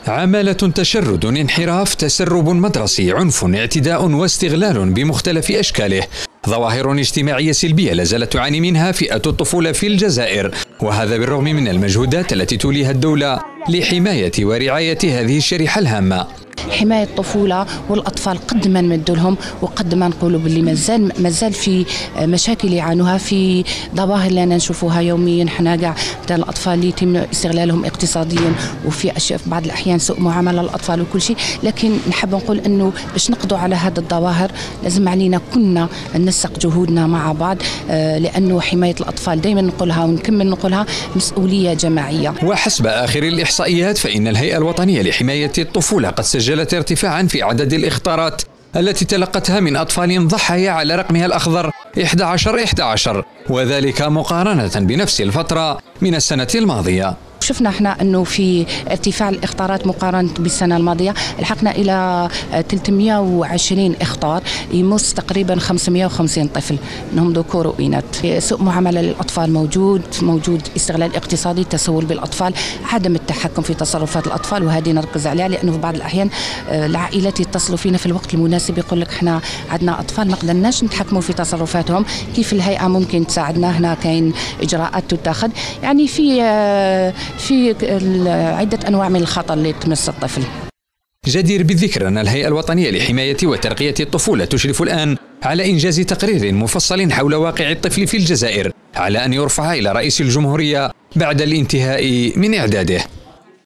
عمالة، تشرد، انحراف، تسرب مدرسي، عنف، اعتداء واستغلال بمختلف أشكاله، ظواهر اجتماعية سلبية لا زالت تعاني منها فئة الطفولة في الجزائر، وهذا بالرغم من المجهودات التي توليها الدولة لحماية ورعاية هذه الشريحة الهامة. حماية الطفولة والأطفال قد ما نمدوا لهم وقد ما نقولوا باللي مازال في مشاكل يعانوها، في ظواهر لنا نشوفوها يوميا حنا كاع تاع الأطفال اللي يتم استغلالهم اقتصاديا، وفي أشياء في بعض الأحيان سوء معاملة للأطفال وكل شيء. لكن نحب نقول أنه باش نقضوا على هذه الظواهر لازم علينا كنا ننسق جهودنا مع بعض، لأنه حماية الأطفال دائما نقولها ونكمل نقولها مسؤولية جماعية. وحسب آخر الإحصائيات فإن الهيئة الوطنية لحماية الطفولة قد سجلت ارتفاعا في عدد الإخطارات التي تلقتها من أطفال ضحايا على رقمها الأخضر 1111، وذلك مقارنة بنفس الفترة من السنة الماضية. شفنا احنا انه في ارتفاع الاخطارات مقارنه بالسنه الماضيه، لحقنا الى 320 اخطار يمس تقريبا 550 طفل منهم ذكور واناث. سوء معامله للاطفال موجود استغلال اقتصادي، تسول بالاطفال، عدم التحكم في تصرفات الاطفال، وهذه نركز عليها لانه في بعض الاحيان العائلات يتصلوا فينا في الوقت المناسب يقول لك احنا عندنا اطفال ما قدرناش نتحكموا في تصرفاتهم، كيف الهيئه ممكن تساعدنا؟ هنا كاين اجراءات تتخذ، يعني في عدة أنواع من الخطر اللي تمس الطفل. جدير بالذكر أن الهيئة الوطنية لحماية وترقية الطفولة تشرف الآن على إنجاز تقرير مفصل حول واقع الطفل في الجزائر، على أن يرفع إلى رئيس الجمهورية بعد الانتهاء من إعداده.